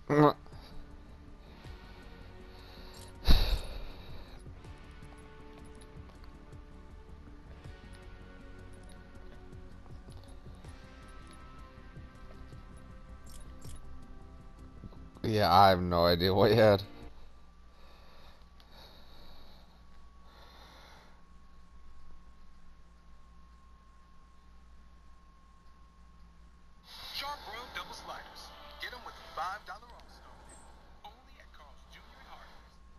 Yeah, I have no idea what you had. Sharp Room double sliders. Get them with $5 off stone. Only at Carl's Jr. and Hardware.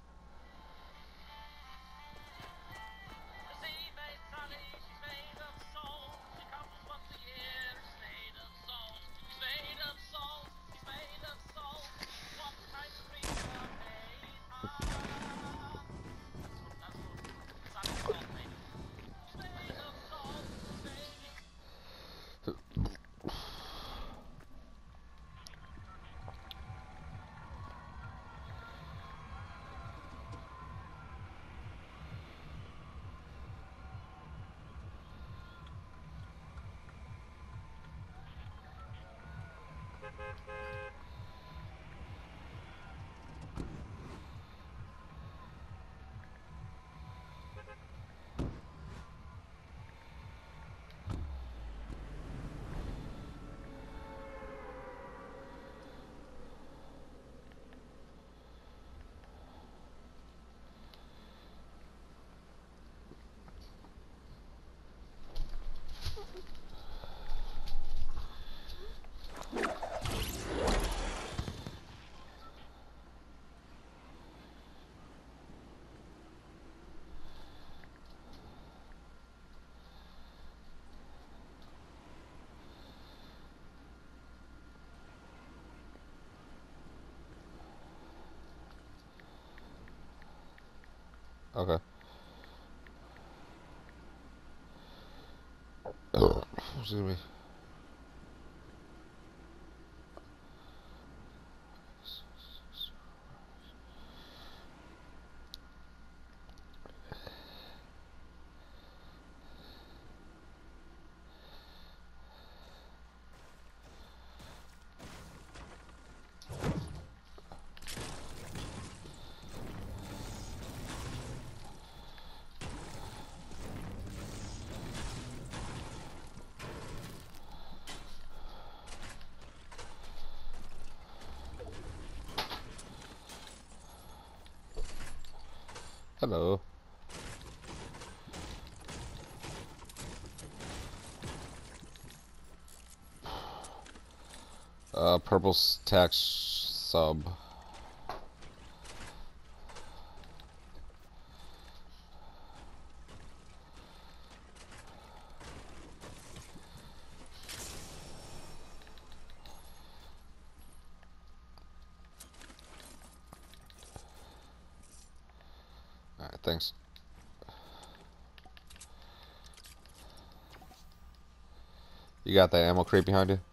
The sea made sunny, she's made of salt. She comes once a year, she's made of salt. She's made of salt, she's made of salt. What kind of creature made her? That's what sunny salt made of. She's made of salt, she's made of... Okay. Excuse me. Hello. Purple tax sub. Alright, thanks. You got that ammo crate behind you?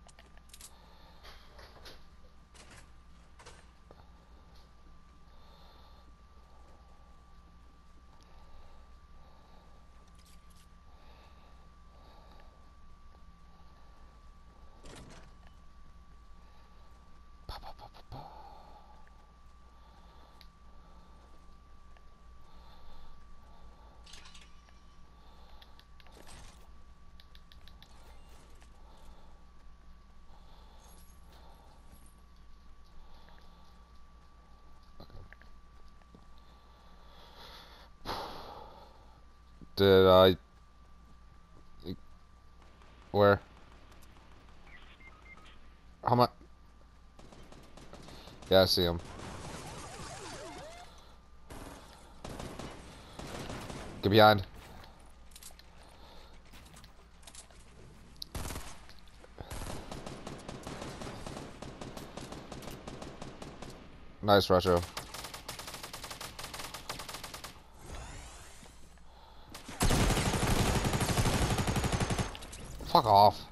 Did I... Where? How much? Yeah, I see him. Get behind. Nice, retro. Fuck off.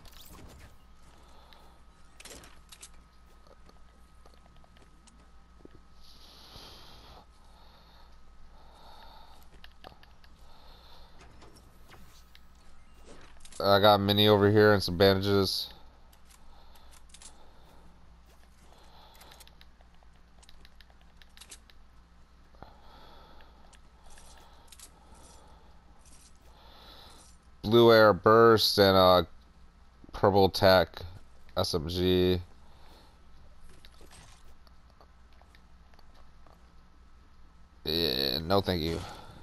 I got a mini over here and some bandages. blue air burst and a purple tech SMG. Yeah, no thank you.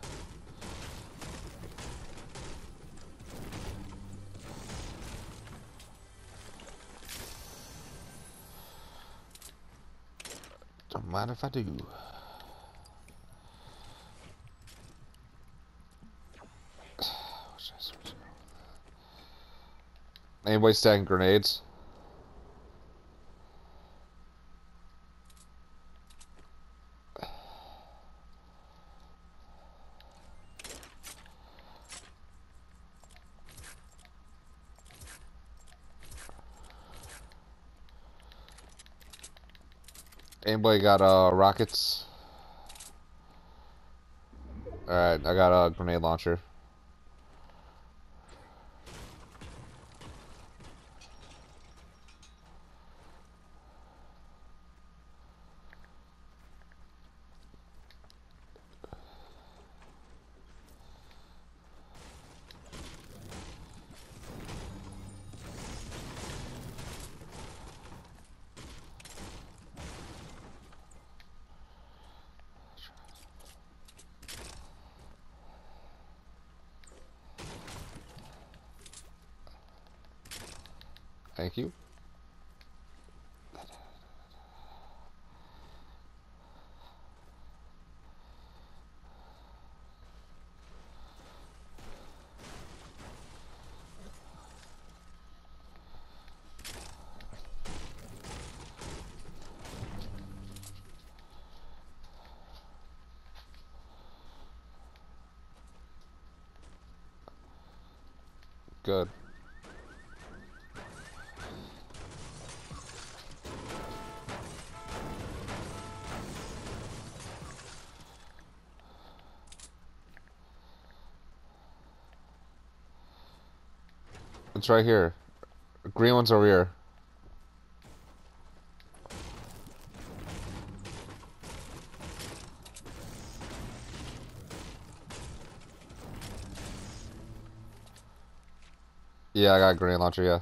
Don't mind if I do. Anybody stacking grenades? Anybody got rockets? Alright, I got a grenade launcher. Thank you. Good. It's right here. Green one's over here. Yeah, I got a grenade launcher, yeah.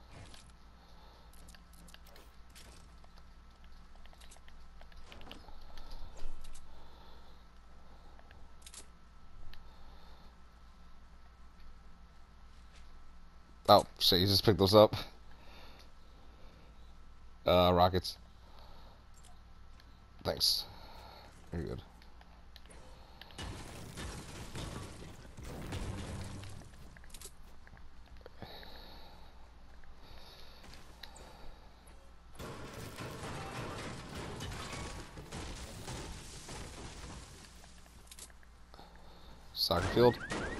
Oh, shit, you just picked those up. Rockets. Thanks. You're good. Soccer field.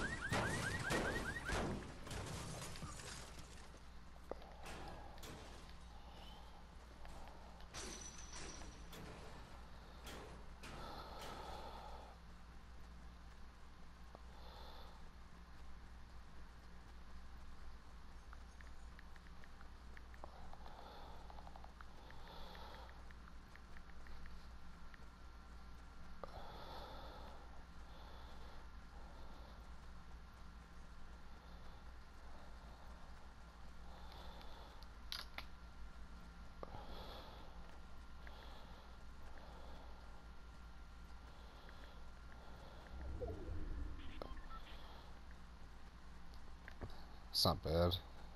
It's not bad.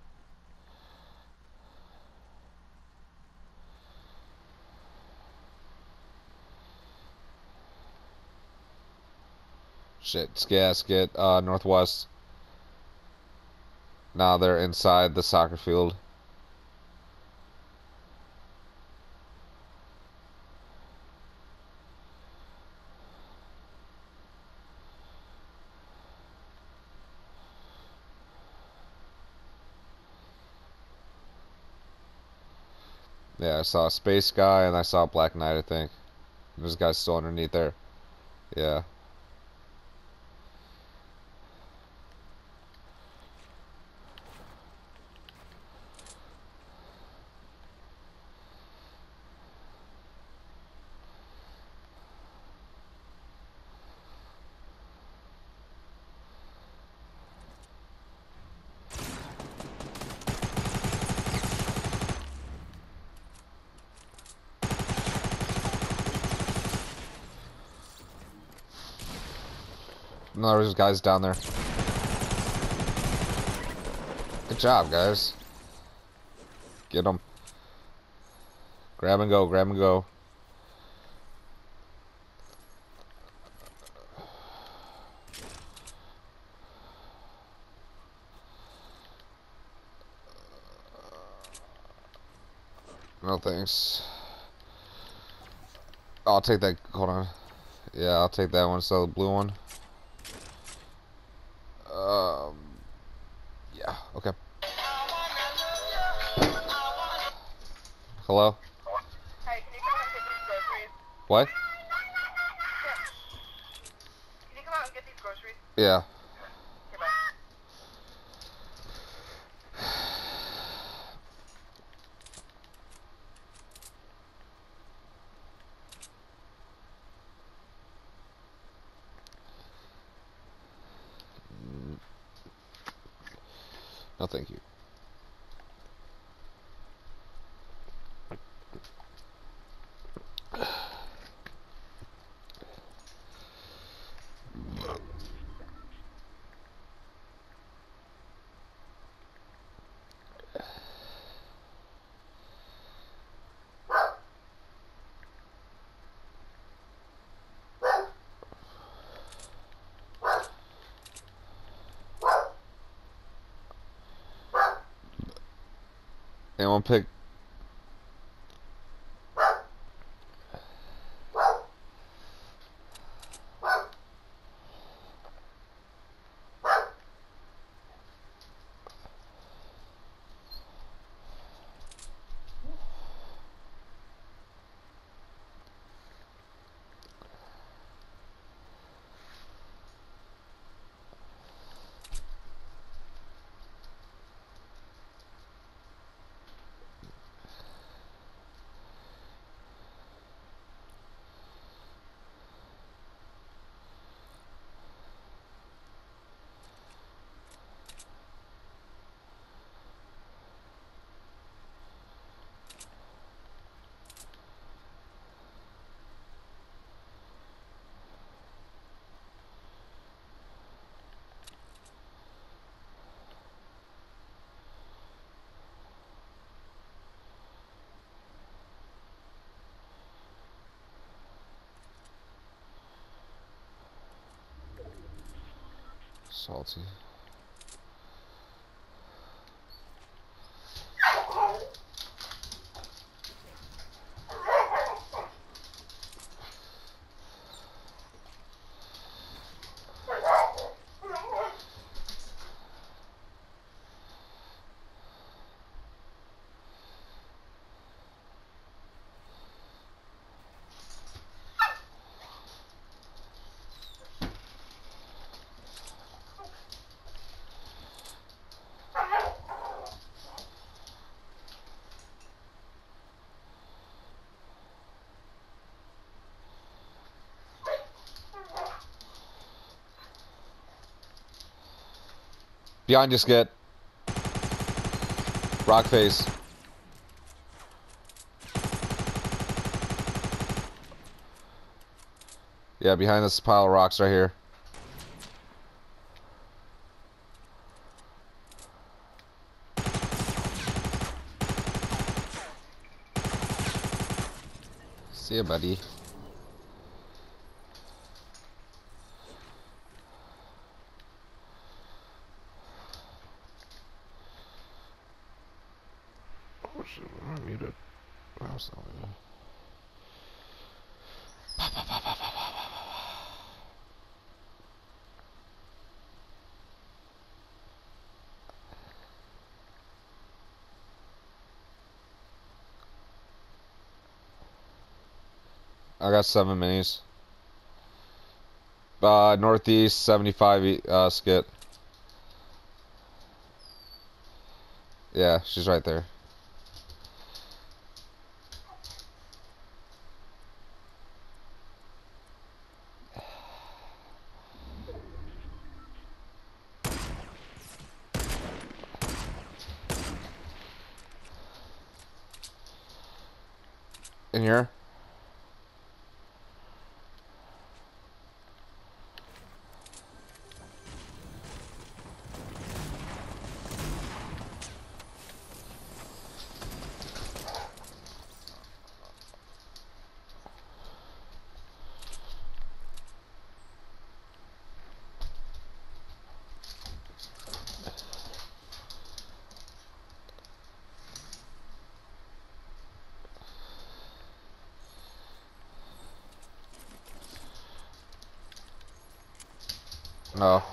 Shit, Skit, northwest. Now they're inside the soccer field. Yeah, I saw a space guy and I saw a Black Knight, I think. This guy's still underneath there. Yeah. No, there's guys down there. Good job, guys. Get them. Grab and go, grab and go. No thanks. I'll take that. Hold on. Yeah, I'll take that one. So the blue one. Um. Yeah. Okay. Hello. Hey, can you come out and get these groceries? What? Can you come out and get these groceries? Yeah. Okay, bye. No, thank you. Anyone pick? Salty. Behind you, Skit. Rock face. Yeah, behind this pile of rocks right here. See ya, buddy. Oh shit, I'm muted. Oh, sorry. I got 7 minis. Northeast 75 Skit. Yeah, she's right there. In here? Oh.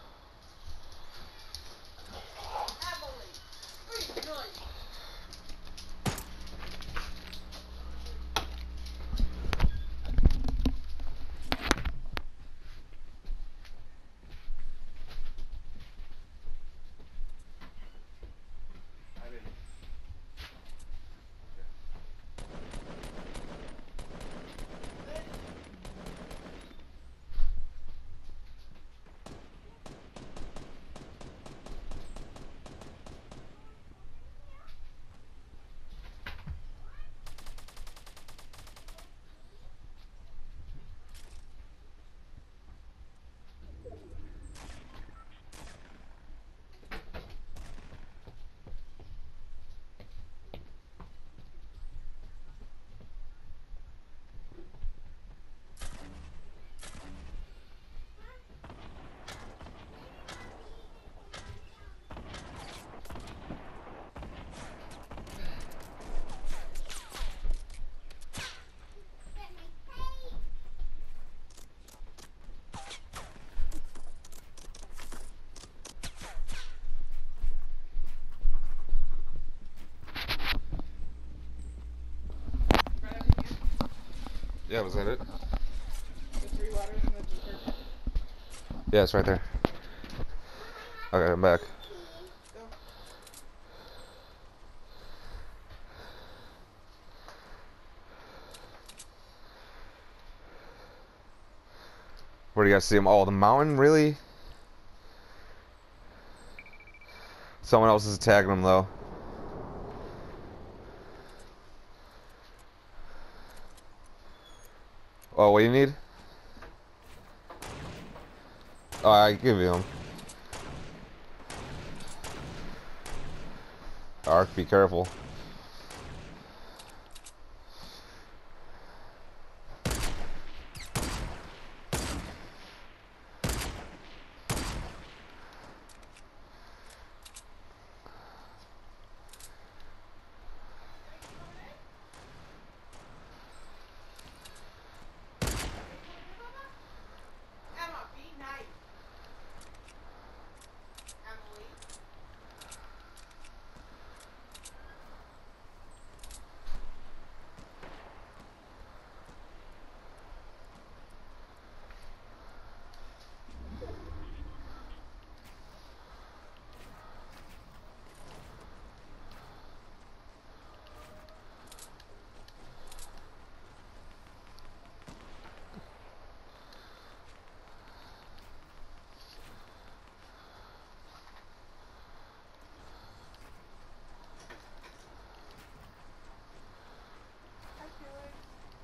Yeah, was that it? The 3 waters and the detergent. Yeah, it's right there. Okay, I'm back. Go. Where do you guys see them? Oh, the mountain? Really? Someone else is attacking them, though. Oh, what do you need? Oh, I give you them. Ark, be careful. Emma, be nice. Emily. Hi, Felix.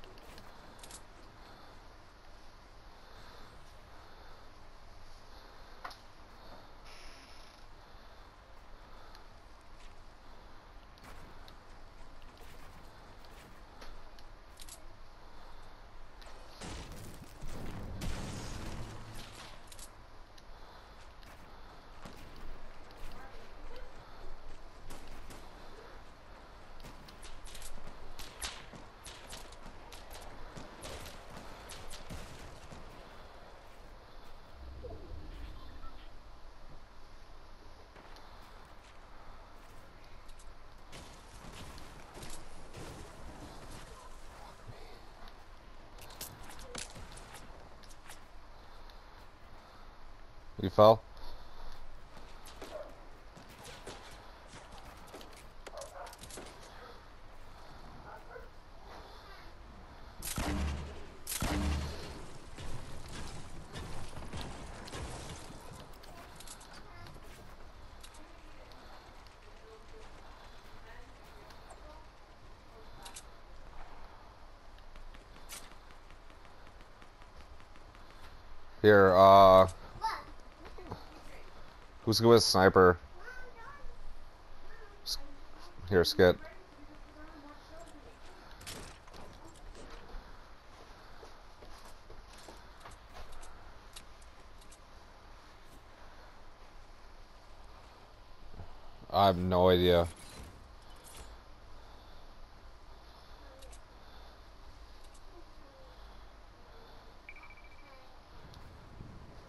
You fell? Here, who's good with sniper? Here, Skit. I have no idea.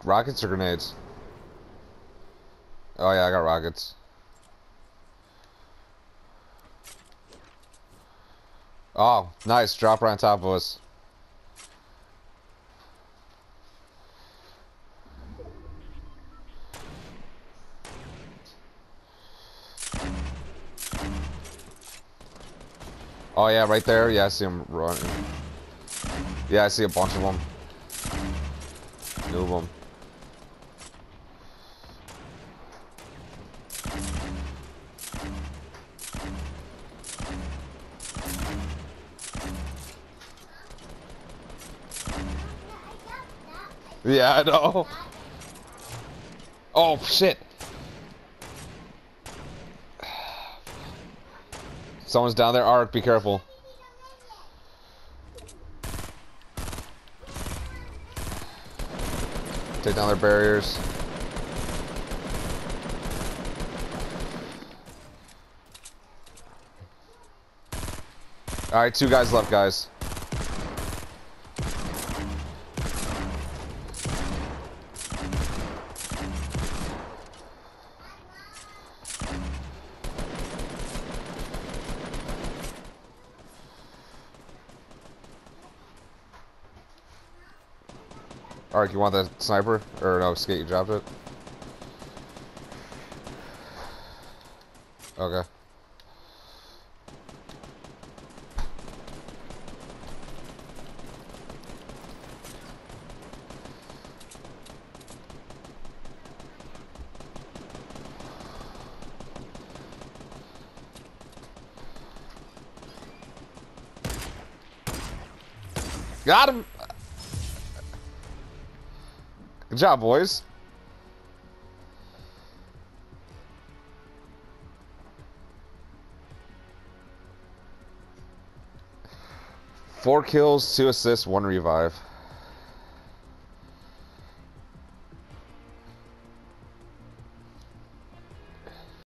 rockets or grenades? Oh yeah, I got rockets. Oh, nice. Drop right on top of us. Oh yeah, right there. Yeah, I see him running. Yeah, I see a bunch of them. Move them. Yeah, I know. Oh shit. Someone's down there. Ark, be careful. Take down their barriers. Alright, 2 guys left, guys. Ark, you want the sniper? Or no, Skate, you dropped it? Okay. Got him! Good job, boys. Four kills, 2 assists, 1 revive.